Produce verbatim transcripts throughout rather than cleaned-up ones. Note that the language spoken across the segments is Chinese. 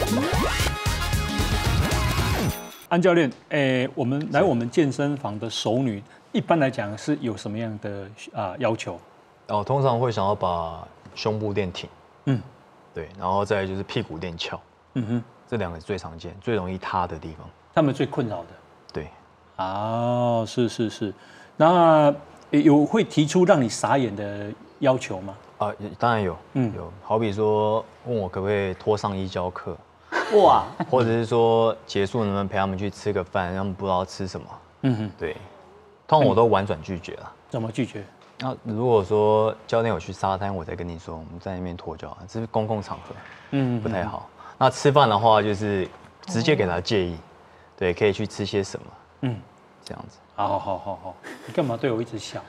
安教练，诶，我们来我们健身房的熟女，一般来讲是有什么样的啊要求？ 哦，通常会想要把胸部练挺，嗯，对，然后再就是屁股练翘，嗯哼，这两个最常见、最容易塌的地方， 他们最困扰的。 对， 哦，是是是，那有会提出让你傻眼的要求吗？ 啊，当然有，嗯，有，好比说问我可不可以脱上衣教课。 哇， 或者是说结束能不能陪他们去吃个饭，他们不知道吃什么。嗯哼，对，通常我都婉转拒绝了。 怎么拒绝？ 那如果说教练有去沙滩，我再跟你说，我们在那边脱就好，这是公共场合，嗯，不太好。那吃饭的话，就是直接给他建议，对，可以去吃些什么，嗯，这样子。 好好好好，你干嘛对我一直笑？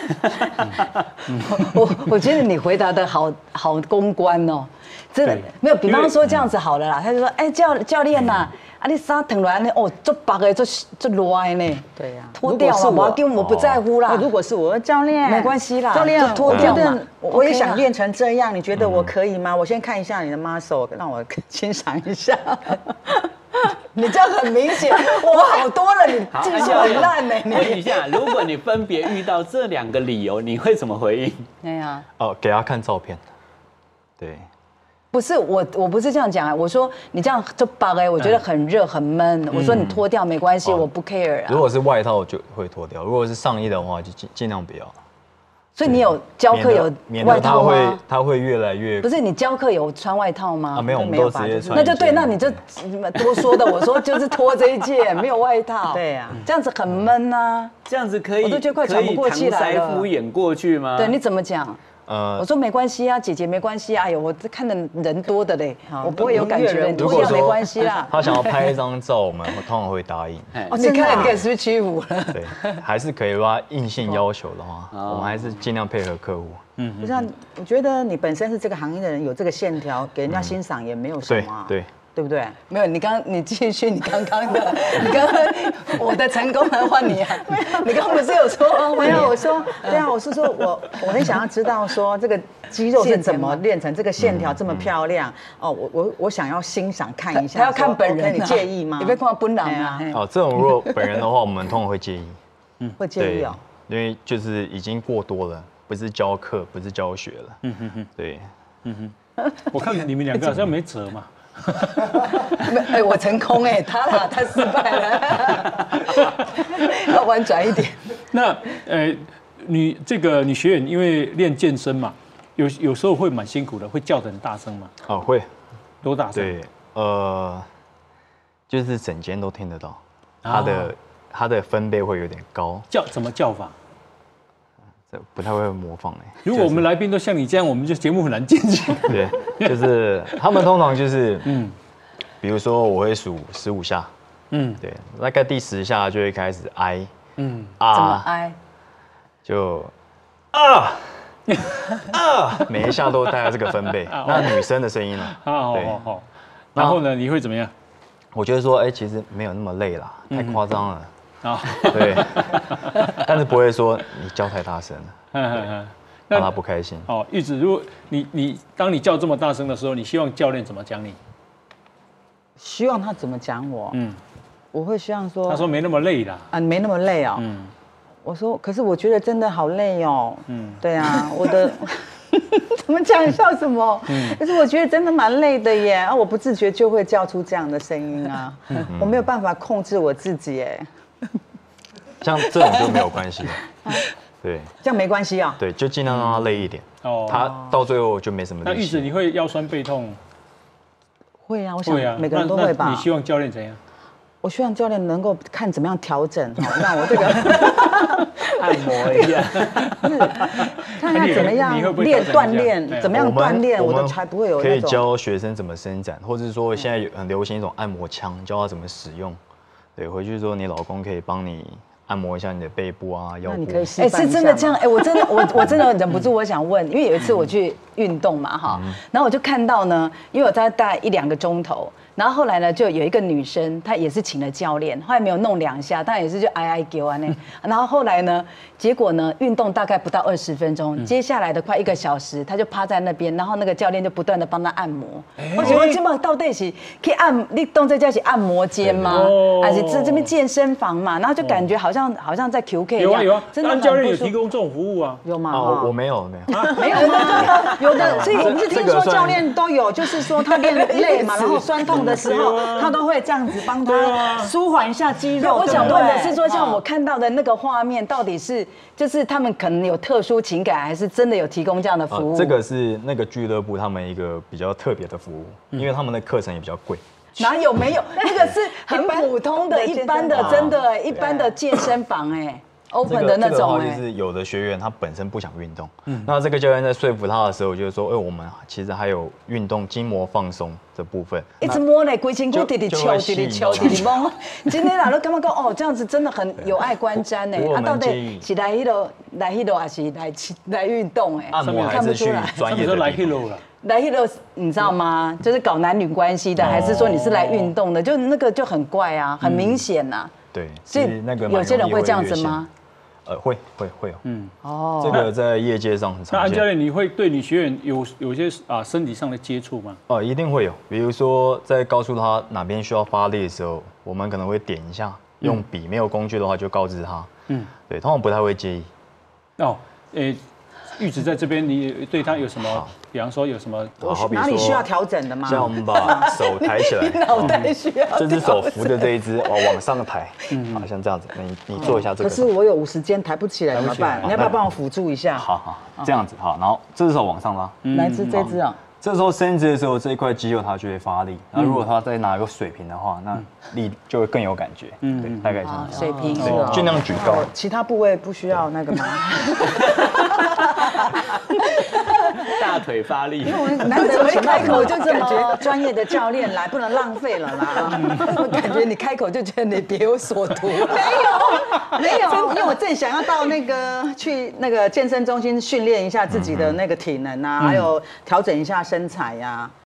我我觉得你回答的好好公关哦，真的没有。比方说这样子好了啦，他就说，哎，教教练呐，啊你衫脱来呢，哦，做白的做做乱呢， 对呀， 脱掉嘛，我跟我不在乎啦。 如果是我教练， 没关系啦， 教练脱掉嘛。 我也想练成这样，你觉得我可以吗？我先看一下你的 muscle， 让我欣赏一下。你这样很明显，我好多了，你技术很烂呢。 问一下，如果你分别遇到这两个理由，你会怎么回应？ 对呀， 哦，给他看照片。对， 不是我，我不是这样讲啊。我说你这样就白哎，我觉得很热很闷。我说你脱掉没关系，我不 care 啊。 如果是外套就会脱掉，如果是上衣的话就尽尽量不要。 所以你有教课有外套吗？ 它会越来越不是你教课有穿外套吗？ 啊，没有，我们都直接穿。 那就对，那你就多说的，我说就是脱这一件，没有外套。 对呀， 这样子很闷呐。 这样子可以， 我都觉得快喘不过气来了。 敷衍过去吗？ 对，你怎么讲？呃，我说没关系啊，姐姐没关系啊。哎呦，我看的人多的嘞，我不会有感觉，你脱掉没关系啦。 他想要拍一张照，我们通常会答应。 哦，你看你是不是屈服了？ 对，还是可以。如果他硬性要求的话，我们还是尽量配合客户。 嗯，不是，我觉得你本身是这个行业的人，有这个线条给人家欣赏也没有什么。 对。 对不对？ 没有，你刚你继续你刚刚的，你刚刚我的成功的换你啊！你刚刚不是有说没有？我说对啊，我是说我我很想要知道说这个肌肉是怎么练成这个线条这么漂亮哦，我我我想要欣赏看一下， 他要看本人， 你介意吗？ 你被看本人啊？ 哦，这种如果本人的话，我们通常会介意， 嗯，会介意哦， 因为就是已经过多了，不是教课，不是教学了，嗯哼哼，对， 嗯哼，我看你们两个好像没辙嘛。 哎，我成功哎，他啦，他失败了，要婉转一点。 那呃，你这个女学员因为练健身嘛，有有时候会蛮辛苦的，会叫得很大声吗？ 哦，会， 多大声？ 对，呃，就是整间都听得到，它的它的分贝会有点高。 叫怎么叫法？ 不太会模仿哎。 如果我们来宾都像你这样，我们就节目很难进去。 对，就是他们通常就是，嗯，比如说我会数十五下，嗯，对，大概第十下就会开始哀，嗯啊，怎么哀？ 就啊啊，每一下都大概这个分贝。那女生的声音呢？ 好好好。然后呢，你会怎么样？ 我觉得说，哎，其实没有那么累啦，太夸张了。啊，对，但是不会说你叫太大声了，让他不开心。 哦，玉子，如果你你当你叫这么大声的时候，你希望教练怎么讲你？ 希望他怎么讲我？嗯，我会希望说， 他说没那么累啦， 啊，没那么累哦。嗯，我说，可是我觉得真的好累哦。嗯，对啊，我的怎么讲？你笑什么？嗯，可是我觉得真的蛮累的耶。啊，我不自觉就会叫出这样的声音啊，我没有办法控制我自己耶。 像这种就没有关系，对， 这样没关系啊。 对，就尽量让他累一点，哦，他到最后就没什么力气。 那玉子，你会腰酸背痛？ 会啊，我想每个人都会吧。 你希望教练怎样？ 我希望教练能够看怎么样调整，让我这个按摩一下， 看看怎么样练锻炼，怎么样锻炼，我的才不会有那种。 可以教学生怎么伸展，或者是说现在有很流行一种按摩枪，教他怎么使用。对，回去说你老公可以帮你按摩一下你的背部啊、腰部。 你可以哎，是真的这样哎，我真的我我真的忍不住我想问，因为有一次我去运动嘛哈，然后我就看到呢，因为我在带一两个钟头， 然后后来呢，就有一个女生，她也是请了教练，后来没有弄两下，但也是就哀哀叫啊那。然后后来呢，结果呢，运动大概不到二十分钟，接下来的快一个小时，她就趴在那边，然后那个教练就不断的帮她按摩。我觉得这么到底是可以按，你动这叫是按摩间吗？还是这这边健身房嘛？然后就感觉好像好像在 Q K 一样。 有啊有啊， 真的安教练有提供这种服务啊。 有吗？ 哦，我没有没有。 没有有的， 所以我们是听说教练都有，就是说他练累嘛，然后酸痛的时候，他都会这样子帮他舒缓一下肌肉。 我想问的是说，像我看到的那个画面，到底是就是他们可能有特殊情感，还是真的有提供这样的服务？ 这个是那个俱乐部他们一个比较特别的服务，因为他们的课程也比较贵。 哪有没有？那个是很普通的、一般的，真的，一般的健身房哎。open 的那种哎，就是有的学员他本身不想运动，那这个教练在说服他的时候，就是说，哎，我们其实还有运动筋膜放松这部分， 一直摸嘞，规身骨滴滴敲，滴滴敲，滴滴摸。今天老都干嘛讲哦，这样子真的很有爱观瞻呢。啊，到底是来迄个来迄个还是来来运动哎？ 按摩还是去专业的来迄个了。 来迄个你知道吗？就是搞男女关系的，还是说你是来运动的？就那个就很怪啊，很明显呐。 对， 所以那个有些人会这样子吗？ 呃，会会会有，嗯， 哦， 这个在业界上很常见。 那安教练，你会对你学员有有些啊身体上的接触吗？ 哦，一定会有，比如说在告诉他哪边需要发力的时候，我们可能会点一下，用笔，没有工具的话就告知他，嗯，对，通常不太会介意。 哦，诶，玉子在这边，你对他有什么？比方说有什么？ 哪里需要调整的吗？ 像我们把手抬起来， 脑袋需要这只手扶着这一只，往往上抬，好像这样子。你你做一下这个。 可是我有五十肩抬不起来，怎么办？你要不要帮我辅助一下？ 好好，这样子好，然后这只手往上拉。 哪只？这只啊？ 这时候伸直的时候，这一块肌肉它就会发力。然后如果它再拿一个水平的话，那力就会更有感觉。嗯，对，大概是这样。 水平对，尽量举高。 其他部位不需要那个吗？ 大腿发力。 因为我们难得请开口就这么专业的教练来，不能浪费了啦。 我感觉你开口就觉得你别有所图。没有，没有，因为我正想要到那个去那个健身中心训练一下自己的那个体能啊，还有调整一下身材呀。